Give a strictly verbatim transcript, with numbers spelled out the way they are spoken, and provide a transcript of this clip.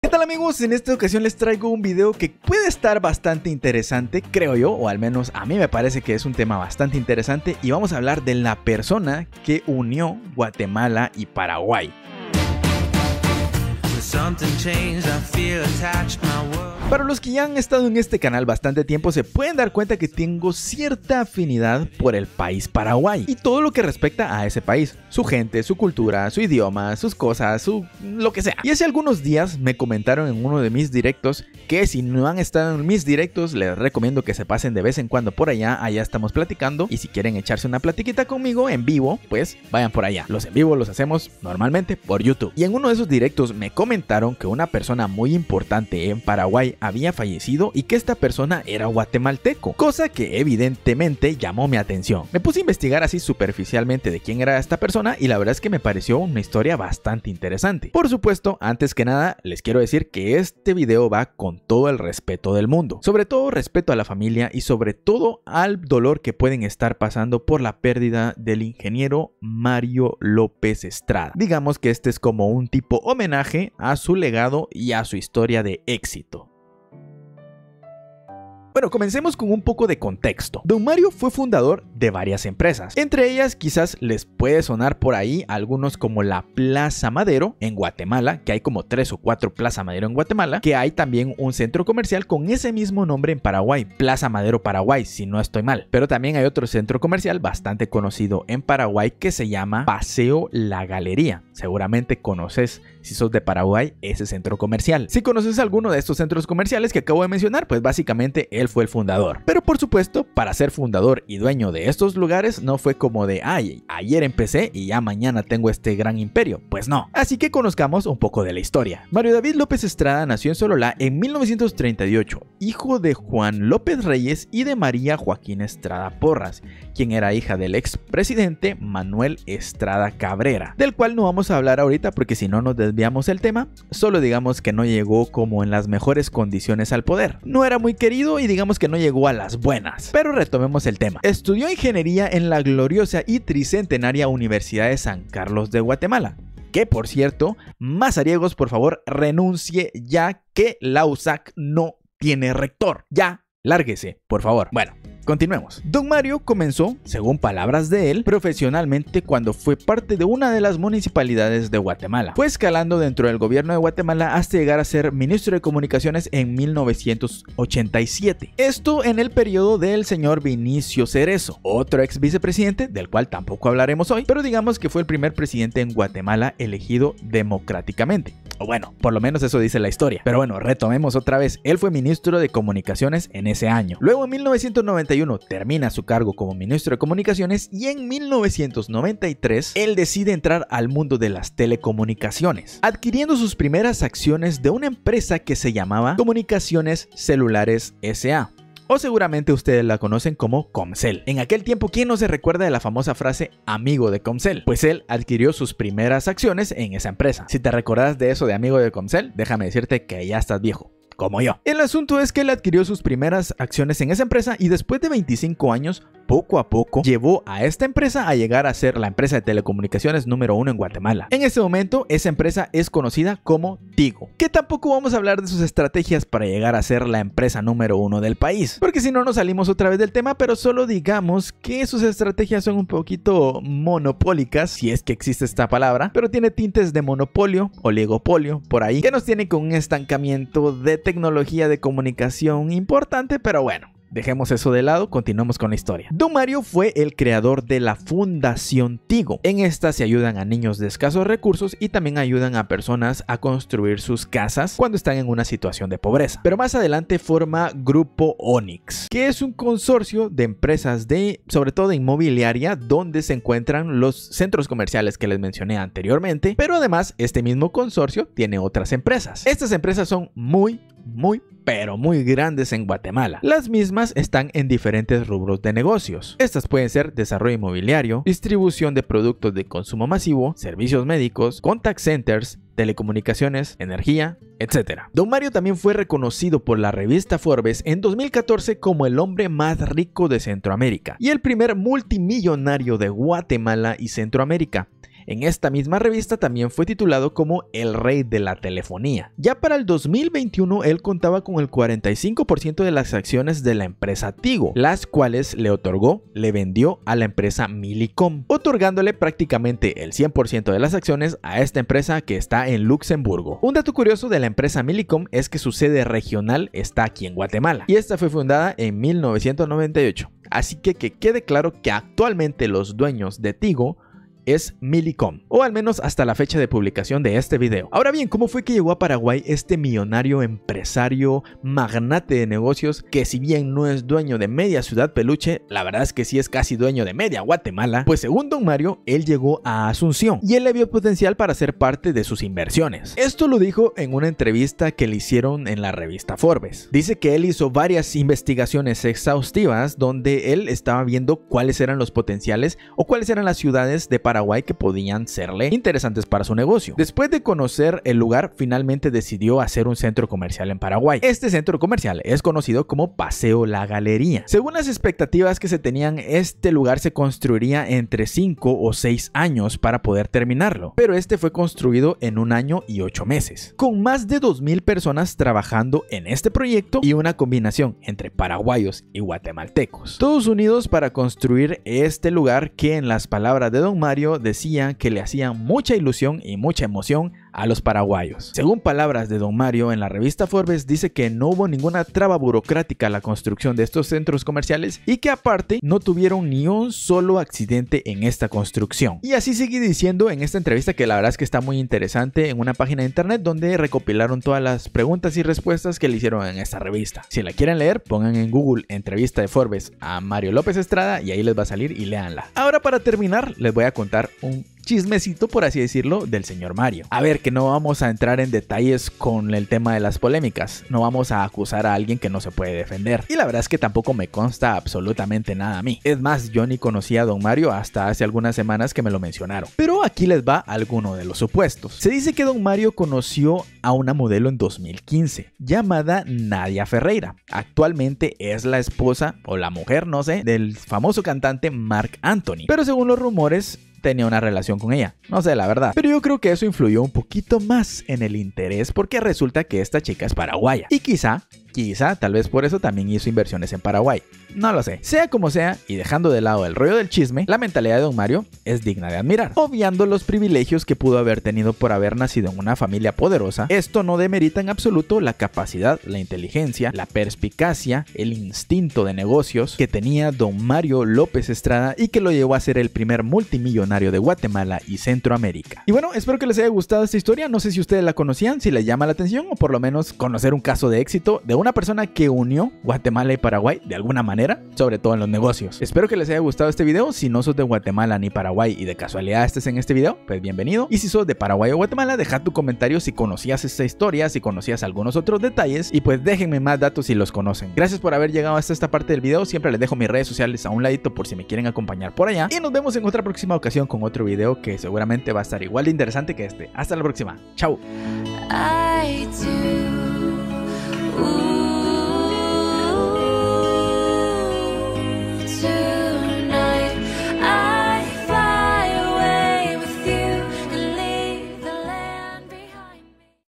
tal amigos? En esta ocasión les traigo un video que puede estar bastante interesante, creo yo, o al menos a mí me parece que es un tema bastante interesante, y vamos a hablar de la persona que unió Guatemala y Paraguay. Para los que ya han estado en este canal bastante tiempo se pueden dar cuenta que tengo cierta afinidad por el país Paraguay y todo lo que respecta a ese país, su gente, su cultura, su idioma, sus cosas, su lo que sea. Y hace algunos días me comentaron en uno de mis directos que si no han estado en mis directos les recomiendo que se pasen de vez en cuando por allá, allá estamos platicando, y si quieren echarse una platiquita conmigo en vivo, pues vayan por allá. Los en vivo los hacemos normalmente por YouTube. Y en uno de esos directos me comentaron que una persona muy importante en Paraguay había fallecido y que esta persona era guatemalteco, cosa que evidentemente llamó mi atención. Me puse a investigar así superficialmente de quién era esta persona y la verdad es que me pareció una historia bastante interesante. Por supuesto, antes que nada, les quiero decir que este video va con todo el respeto del mundo, sobre todo respeto a la familia y sobre todo al dolor que pueden estar pasando por la pérdida del ingeniero Mario López Estrada. Digamos que este es como un tipo homenaje a su legado y a su historia de éxito. Bueno, comencemos con un poco de contexto. Don Mario fue fundador de varias empresas. Entre ellas quizás les puede sonar por ahí algunos como la Plaza Madero en Guatemala, que hay como tres o cuatro Plaza Madero en Guatemala, que hay también un centro comercial con ese mismo nombre en Paraguay, Plaza Madero Paraguay, si no estoy mal. Pero también hay otro centro comercial bastante conocido en Paraguay que se llama Paseo La Galería. Seguramente conoces, si sos de Paraguay, ese centro comercial. Si conoces alguno de estos centros comerciales que acabo de mencionar, pues básicamente él fue el fundador. Pero por supuesto, para ser fundador y dueño de estos lugares no fue como de, ay, ayer empecé y ya mañana tengo este gran imperio. Pues no. Así que conozcamos un poco de la historia. Mario David López Estrada nació en Sololá en mil novecientos treinta y ocho, hijo de Juan López Reyes y de María Joaquín Estrada Porras, quien era hija del expresidente Manuel Estrada Cabrera, del cual no vamos a hablar ahorita porque si no nos desviamos el tema. Solo digamos que no llegó como en las mejores condiciones al poder. No era muy querido y digamos que no llegó a las buenas. Pero retomemos el tema. Estudió ingeniería en la gloriosa y tricentenaria Universidad de San Carlos de Guatemala. Que por cierto, mazariegos, por favor, renuncie ya que la U S A C no tiene rector. Ya, lárguese, por favor. Bueno. Continuemos. Don Mario comenzó, según palabras de él, profesionalmente cuando fue parte de una de las municipalidades de Guatemala. Fue escalando dentro del gobierno de Guatemala hasta llegar a ser ministro de Comunicaciones en mil novecientos ochenta y siete. Esto en el periodo del señor Vinicio Cerezo, otro ex vicepresidente del cual tampoco hablaremos hoy, pero digamos que fue el primer presidente en Guatemala elegido democráticamente. O bueno, por lo menos eso dice la historia. Pero bueno, retomemos otra vez. Él fue ministro de Comunicaciones en ese año. Luego en mil novecientos noventa y uno termina su cargo como ministro de Comunicaciones y en mil novecientos noventa y tres él decide entrar al mundo de las telecomunicaciones, adquiriendo sus primeras acciones de una empresa que se llamaba Comunicaciones Celulares S A O seguramente ustedes la conocen como Comcel. En aquel tiempo, ¿quién no se recuerda de la famosa frase amigo de Comcel? Pues él adquirió sus primeras acciones en esa empresa. Si te recordás de eso de amigo de Comcel, déjame decirte que ya estás viejo. Como yo. El asunto es que él adquirió sus primeras acciones en esa empresa y después de veinticinco años, poco a poco, llevó a esta empresa a llegar a ser la empresa de telecomunicaciones número uno en Guatemala. En este momento, esa empresa es conocida como Tigo, que tampoco vamos a hablar de sus estrategias para llegar a ser la empresa número uno del país, porque si no nos salimos otra vez del tema, pero solo digamos que sus estrategias son un poquito monopólicas, si es que existe esta palabra, pero tiene tintes de monopolio, oligopolio, por ahí, que nos tiene con un estancamiento de tecnología de comunicación importante, pero bueno. Dejemos eso de lado, continuemos con la historia. Don Mario fue el creador de la Fundación Tigo. En esta se ayudan a niños de escasos recursos y también ayudan a personas a construir sus casas cuando están en una situación de pobreza. Pero más adelante forma Grupo Onix, que es un consorcio de empresas de, sobre todo de inmobiliaria, donde se encuentran los centros comerciales que les mencioné anteriormente, pero además este mismo consorcio tiene otras empresas. Estas empresas son muy, muy, pero muy grandes en Guatemala. Las mismas están en diferentes rubros de negocios. Estas pueden ser desarrollo inmobiliario, distribución de productos de consumo masivo, servicios médicos, contact centers, telecomunicaciones, energía, etcétera. Don Mario también fue reconocido por la revista Forbes en dos mil catorce como el hombre más rico de Centroamérica y el primer multimillonario de Guatemala y Centroamérica. En esta misma revista también fue titulado como el rey de la telefonía. Ya para el dos mil veintiuno él contaba con el cuarenta y cinco por ciento de las acciones de la empresa Tigo, las cuales le otorgó, le vendió a la empresa Millicom, otorgándole prácticamente el cien por ciento de las acciones a esta empresa que está en Luxemburgo. Un dato curioso de la empresa Millicom es que su sede regional está aquí en Guatemala y esta fue fundada en mil novecientos noventa y ocho. Así que que quede claro que actualmente los dueños de Tigo es Millicom, o al menos hasta la fecha de publicación de este video. Ahora bien, ¿cómo fue que llegó a Paraguay este millonario empresario, magnate de negocios, que si bien no es dueño de media ciudad peluche, la verdad es que sí es casi dueño de media Guatemala? Pues según don Mario, él llegó a Asunción y él le vio potencial para ser parte de sus inversiones. Esto lo dijo en una entrevista que le hicieron en la revista Forbes. Dice que él hizo varias investigaciones exhaustivas donde él estaba viendo cuáles eran los potenciales o cuáles eran las ciudades de Paraguay Paraguay que podían serle interesantes para su negocio. Después de conocer el lugar, finalmente decidió hacer un centro comercial en Paraguay. Este centro comercial es conocido como Paseo La Galería. Según las expectativas que se tenían, este lugar se construiría entre cinco o seis años para poder terminarlo, pero este fue construido en un año y ocho meses, con más de dos mil personas trabajando en este proyecto y una combinación entre paraguayos y guatemaltecos, todos unidos para construir este lugar que, en las palabras de don Mario, decía que le hacía mucha ilusión y mucha emoción a los paraguayos. Según palabras de don Mario en la revista Forbes, dice que no hubo ninguna traba burocrática a la construcción de estos centros comerciales y que aparte no tuvieron ni un solo accidente en esta construcción. Y así sigue diciendo en esta entrevista, que la verdad es que está muy interesante, en una página de internet donde recopilaron todas las preguntas y respuestas que le hicieron en esta revista. Si la quieren leer, pongan en Google entrevista de Forbes a Mario López Estrada y ahí les va a salir y léanla. Ahora, para terminar, les voy a contar un chismecito, por así decirlo, del señor Mario. A ver, que no vamos a entrar en detalles con el tema de las polémicas, no vamos a acusar a alguien que no se puede defender, y la verdad es que tampoco me consta absolutamente nada a mí. Es más, yo ni conocía a don Mario hasta hace algunas semanas que me lo mencionaron. Pero aquí les va alguno de los supuestos. Se dice que don Mario conoció a una modelo en dos mil quince llamada Nadia Ferreira. Actualmente es la esposa o la mujer, no sé, del famoso cantante Marc Anthony, pero según los rumores tenía una relación con ella. No sé la verdad, pero yo creo que eso influyó un poquito más en el interés, porque resulta que esta chica es paraguaya y quizá Quizá, tal vez por eso también hizo inversiones en Paraguay. No lo sé. Sea como sea, y dejando de lado el rollo del chisme, la mentalidad de don Mario es digna de admirar. Obviando los privilegios que pudo haber tenido por haber nacido en una familia poderosa, esto no demerita en absoluto la capacidad, la inteligencia, la perspicacia, el instinto de negocios que tenía don Mario López Estrada y que lo llevó a ser el primer multimillonario de Guatemala y Centroamérica. Y bueno, espero que les haya gustado esta historia. No sé si ustedes la conocían, si les llama la atención, o por lo menos conocer un caso de éxito de una persona que unió Guatemala y Paraguay de alguna manera, sobre todo en los negocios. Espero que les haya gustado este video. Si no sos de Guatemala ni Paraguay y de casualidad estés en este video, pues bienvenido. Y si sos de Paraguay o Guatemala, deja tu comentario si conocías esta historia, si conocías algunos otros detalles, y pues déjenme más datos si los conocen. Gracias por haber llegado hasta esta parte del video. Siempre les dejo mis redes sociales a un ladito por si me quieren acompañar por allá. Y nos vemos en otra próxima ocasión con otro video que seguramente va a estar igual de interesante que este. Hasta la próxima. Chao. I do. Ooh.